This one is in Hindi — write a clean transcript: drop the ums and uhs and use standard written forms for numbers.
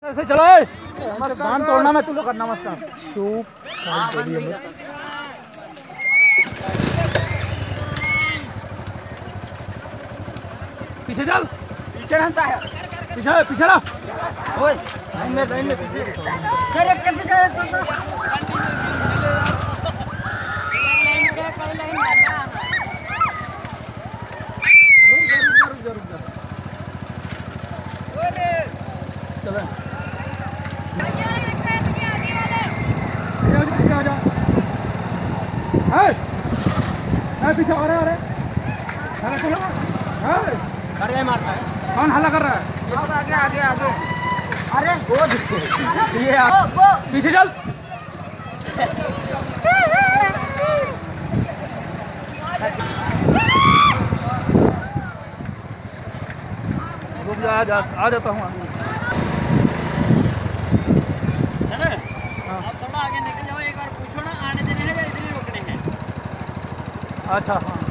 ऐसे चलो बांध तोड़ना मैं तुम लोग करना मत काम चुप। पीछे चल पीछे रहता है पीछे पीछे ना ओए लाइन में पीछे चल एक पीछे रुक जा चलो पीछे आ रहे अरे मारता है कौन हल्ला कर रहा है आगे आगे आगे अरे वो ये पीछे चल रुक जा आ जाता हूँ आप थोड़ा आगे निकल जाओ एक बार पूछो ना आने देने हैं या इधर ही रोकने हैं। अच्छा हाँ